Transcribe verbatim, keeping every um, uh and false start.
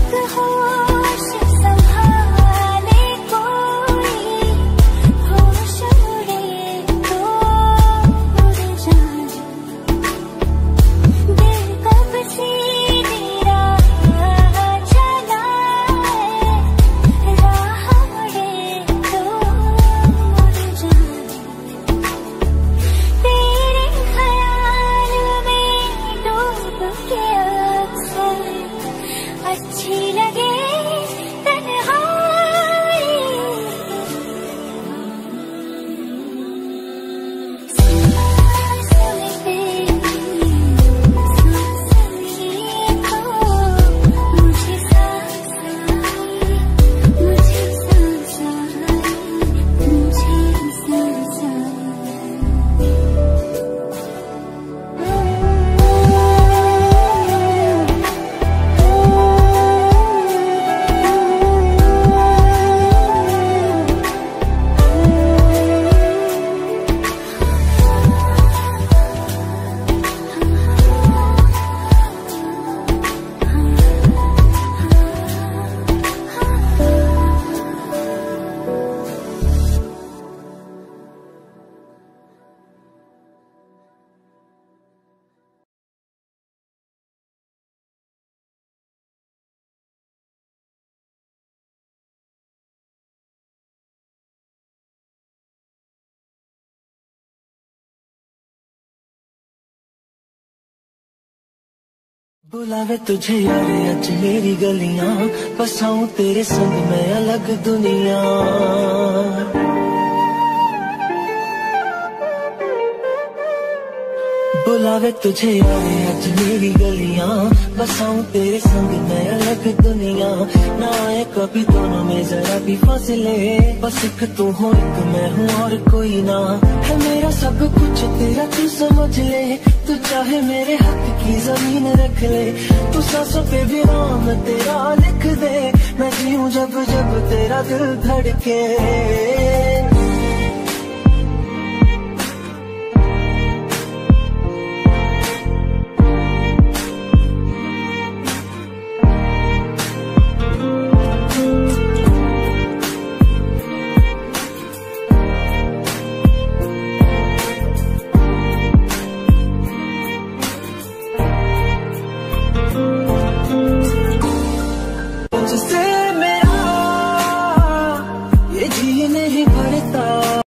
बुलावे तुझे यारे अज मेरी गलियां, बसाऊं तेरे संग मैं अलग दुनिया। बुलावे तुझे यारे अज मेरी गलियां, बसाऊं तेरे संग मैं अलग दुनिया। ना आए कभी दोनों में जरा भी फासले, बस एक तू हो एक मैं हूँ और कोई ना। है मेरा सब कुछ तेरा तू समझ ले, तू चाहे मेरे हक की जमीन रख ले। तू सांसों पे भी नाम तेरा लिख दे, मैं जीऊं जब जब तेरा दिल धड़के।